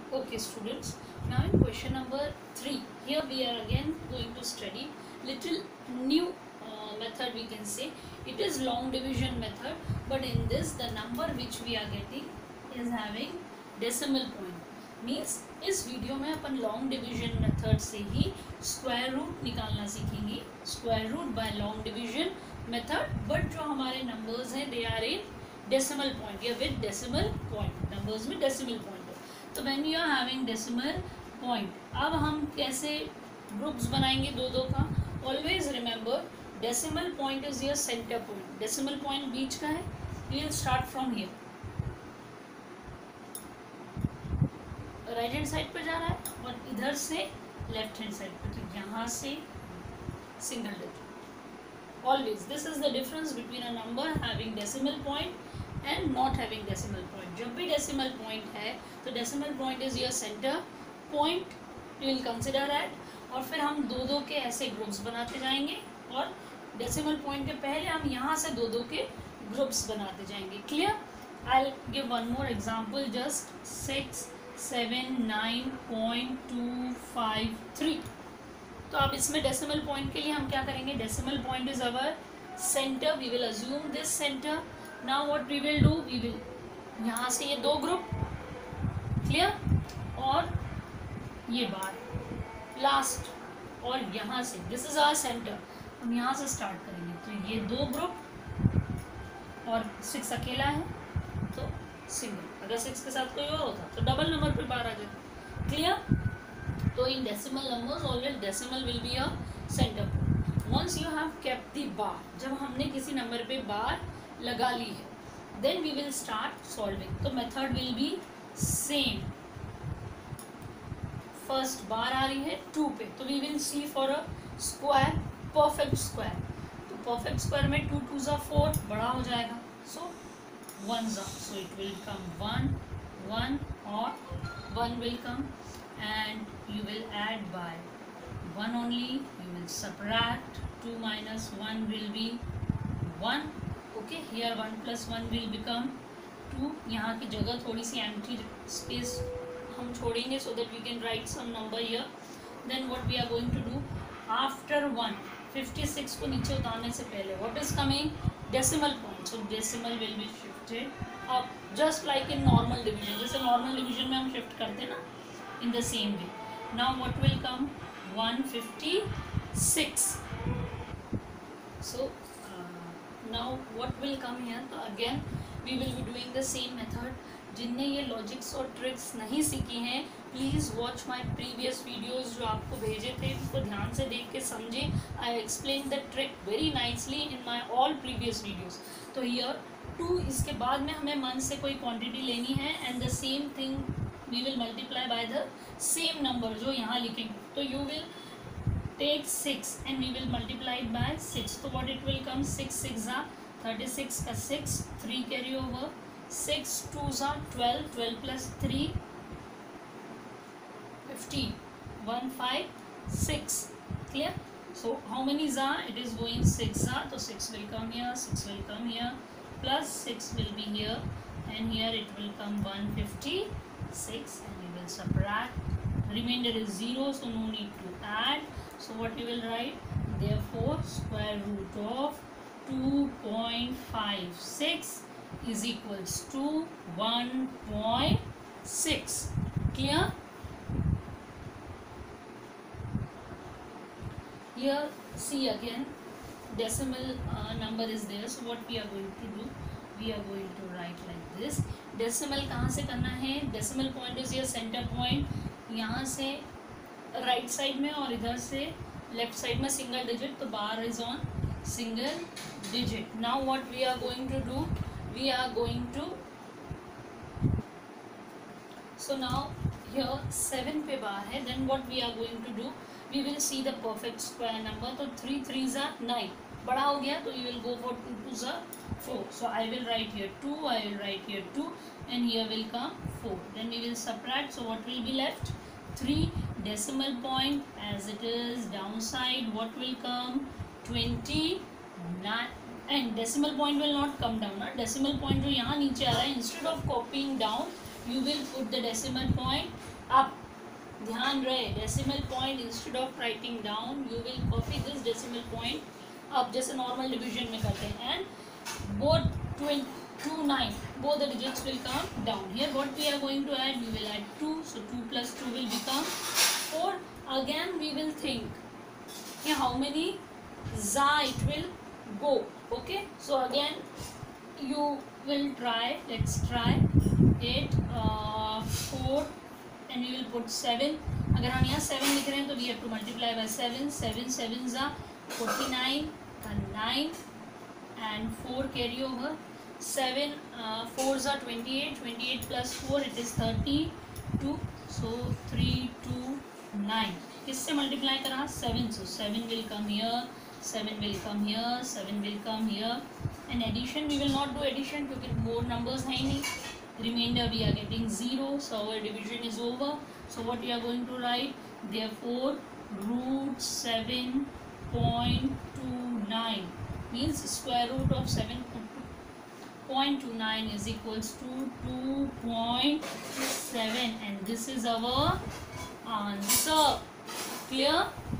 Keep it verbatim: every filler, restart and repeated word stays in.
Okay students, now in question number three, here we are again going to study little new uh, method we can say. It is long division method, but in this the number which we are getting is having decimal point. Means इस video में अपन long division method से ही square root निकालना सीखेंगे, square root by long division method. But जो हमारे numbers हैं they are in decimal point या विद डेसिमल पॉइंट, नंबर्स में डेसिमल पॉइंट. तो when you are having decimal point, अब हम कैसे ग्रुप्स बनाएंगे दो दो का. Always remember decimal point is your centre point. Decimal point बीच का है. We will start from here, right hand side पर जा रहा है और इधर से लेफ्ट हैंड साइड पर. तो यहाँ से single digit. Always this is the difference between a number having decimal point and not having decimal point. जब भी डेसिमल पॉइंट है तो decimal point is your centre point, you will consider it. और फिर हम दो दो के ऐसे ग्रुप्स बनाते जाएंगे और डेसिमल पॉइंट के पहले हम यहाँ से दो दो के ग्रुप्स बनाते जाएंगे. Clear? I will give one more example. Just six seven nine point two five three. तो अब इसमें डेसिमल पॉइंट के लिए हम क्या करेंगे? Decimal point is our centre. We will assume this centre. Now what we will do, we will यहाँ से ये दो ग्रुप, क्लियर, और ये बार लास्ट, और यहाँ से दिस इज आवर सेंटर. हम यहाँ से स्टार्ट करेंगे. तो ये दो ग्रुप और सिक्स अकेला है तो सिंगल. अगर सिक्स के साथ कोई और होता तो डबल नंबर पे बार आ जाता. क्लियर? तो in decimal numbers always decimal will be a centre point. Once you have kept the bar, जब हमने किसी नंबर पे बार लगा ली है, then we will start solving. तो method will be same. first बार आ रही है टू पे, तो we will see for a square, perfect square. तो perfect square में टू टू ज़ा फोर, बड़ा हो जाएगा. so one ज़ा, so it will come one, one और one will come and you will add by one only. you will subtract two minus one will be one. Okay, here one plus one will become two. यहाँ की जगह थोड़ी सी empty space हम छोड़ेंगे so that we can write some number here. Then what we are going to do after one, fifty six को नीचे उतारने से पहले what is coming? Decimal point. So decimal will be shifted up just like in normal division. जैसे normal division में हम shift करते हैं ना, इन the same way. Now what will come? One fifty six. So now what will come here? तो again we will be doing the same method. जिनने ये logics और ट्रिक्स नहीं सीखी हैं, please watch my previous videos जो आपको भेजे थे, उसको ध्यान से देख के समझें. I explain the trick very nicely in my all previous videos. तो हियर टू, इसके बाद में हमें मन से कोई क्वांटिटी लेनी है and the same thing we will multiply by the same number जो यहाँ लिखेंगे. तो you will take six and we will multiply it by six. So what it will come? six six are thirty-six का six, three carry over, six twos are twelve, twelve plus three fifteen, one five six. Clear? So how many are? It is going six are, so six will come here, six will come here, plus six will be here, and here it will come one fifty-six, and we will subtract. Remainder is zero, so no need to add. So what you will write? Therefore square root of two point five six is equals to one point six. Clear? Here see again decimal uh, number is there. So what we are going to do? We are going to write like this. Decimal कहाँ से करना है? Decimal point is your center point. यहाँ से right right side में और इधर से लेफ्ट साइड में सिंगल डिजिट. तो bar is on single digit. Now what we are going to do, we are going to, so now here seven पे bar है. Then what we are going to do, we will see the perfect square number. तो three three ज़ा nine, बड़ा हो गया तो you will go for two two ज़ा four. So I will write here to, I will write here two, and here will come four. Then we will subtract. So what will be left? three. Decimal point as it is downside, what will come? twenty-nine. And decimal point will not come down. ना decimal point जो यहाँ नीचे आ रहा है, instead of copying down you will put the decimal point आप ध्यान रहे decimal point instead of writing down you will copy this decimal point आप जैसे नॉर्मल डिविजन में करते हैं and both two nine both the digits will come down. Here what we are going to add, we will add two, so two plus two will become four. Again we will think yeah, how many za it will go. Okay, so again you will try, let's try it. uh, four and we will put seven. अगर हम यहाँ seven लिख रहे हैं तो we have to multiply by seven. seven seven za forty-nine and nine and four carry over. seven uh, fours are twenty-eight. twenty-eight plus four it is thirty-two. So three two nine. किससे multiply करा? seven. So seven will come here. seven will come here. seven will come here. And addition we will not do addition क्योंकि more numbers हैं ही नहीं. Remainder we are getting zero. So our division is over. So what we are going to write? Therefore root seven point two nine means square root of seven point two nine is equals to two point seven and this is our answer. Clear?